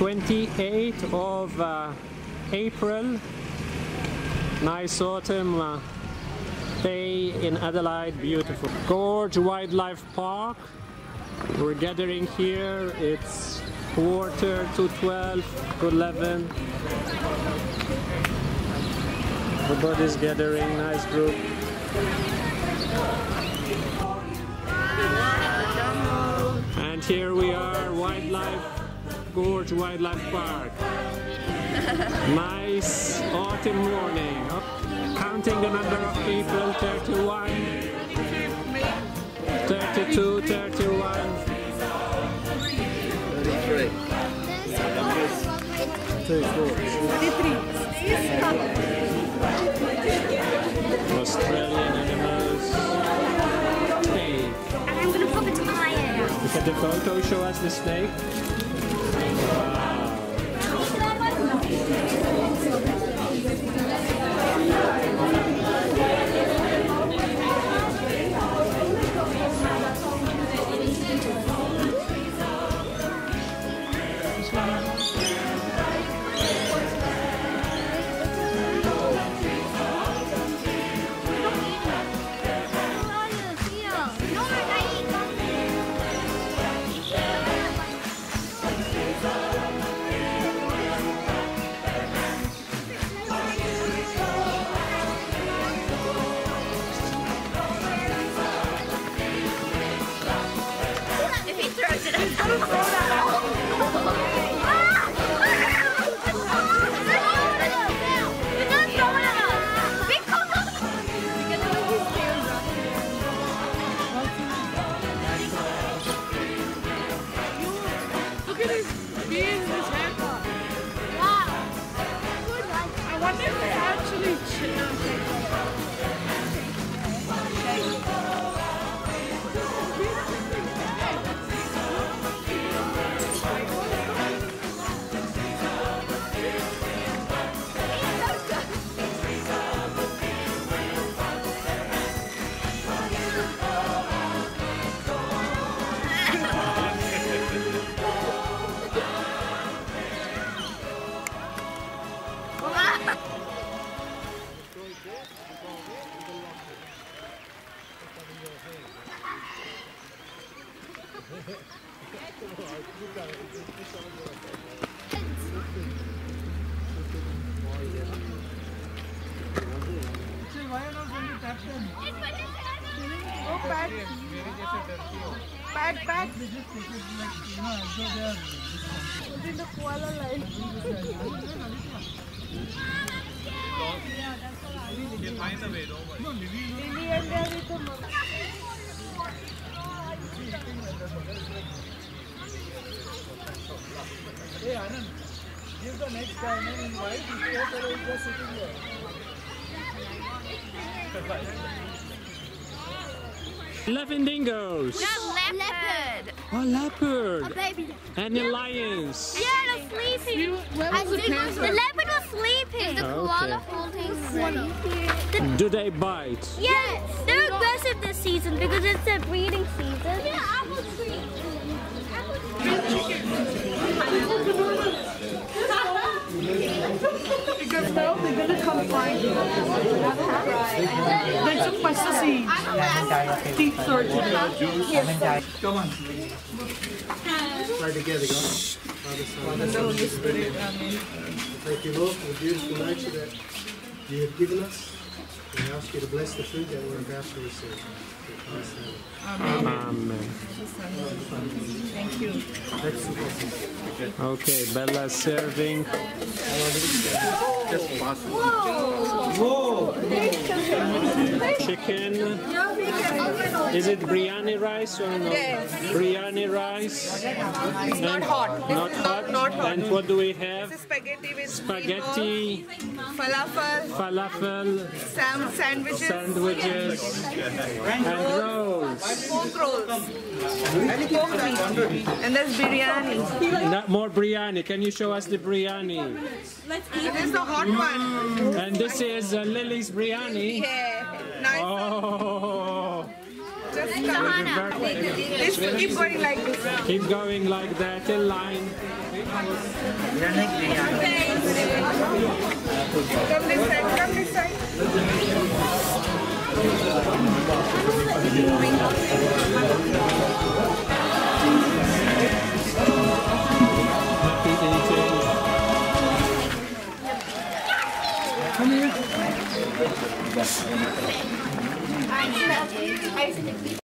28th of April. Nice autumn day in Adelaide, beautiful. Gorge Wildlife Park. We're gathering here. It's 11:45 to 11. Everybody's gathering, nice group. And here we are, Gorge Wildlife Park. Nice autumn morning. Counting the number of people, 31, 32, 31. 33. Australian animals. Hey. And I'm going to pop it to my ear. Look at the photo, show us the snake. Wow. Hey Anand, give the next guy an invite. He's just sitting there. Elephant dingoes. No, leopard. Oh, leopard. A baby. And the lions. Yeah, they're sleeping. The leopard was sleeping. Is the koala holding sleeping? Do they bite? Yes. They're aggressive this season because it's their breeding season. Yeah, apple tree. Because now they're going to come find you. They took my sissy teeth surgery. Come on. Try together, guys. Holy Spirit, amen. Thank you, Lord, for the beautiful nature that you have given us. We ask you to bless the food that we're about to receive. Amen. Amen. Thank you. Okay, Bella's serving. Whoa! Chicken. Is it biryani rice or no? Yes. Biryani rice. It's not hot. Not hot. Not hot. And what do we have? This is spaghetti with Spaghetti, falafel, sandwiches, and rolls. pork rolls, and there's biryani. Not more biryani. Can you show us the biryani? This is the hot one. And this is Lily's biryani. Yeah, nice. Oh, Just Let's keep going like this. Keep going like that in line. Come this side, come this side. Happy eating. Come here.